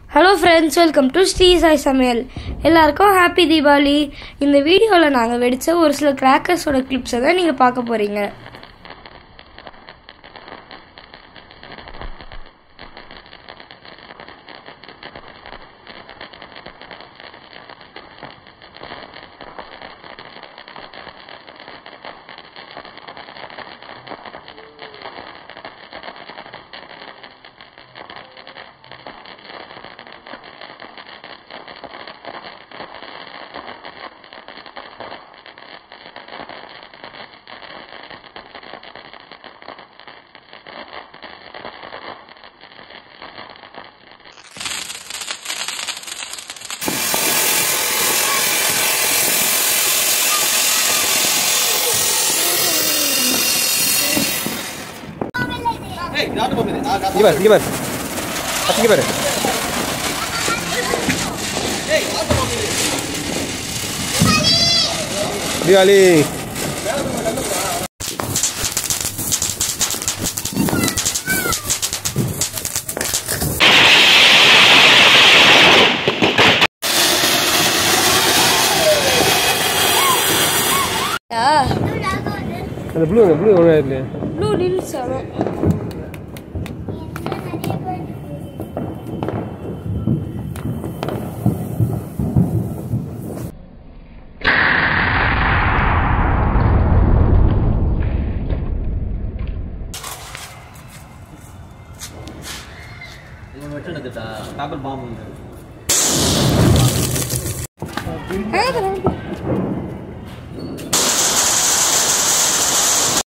Hello friends, welcome to Sri Sai Samayal. எல்லாருக்கும் happy Deepavali. இந்த வீடியோவில் நாங்கள் வெடித்த ஒரு சில கிராக்கர்ஸோட கிளிப்ஸை தான் நீங்கள் பார்க்க போகிறீங்க. Gimana? Pasti gimana? Diwali. Ada blue warna itu. Blue di sana. டாபிள் பாம்பு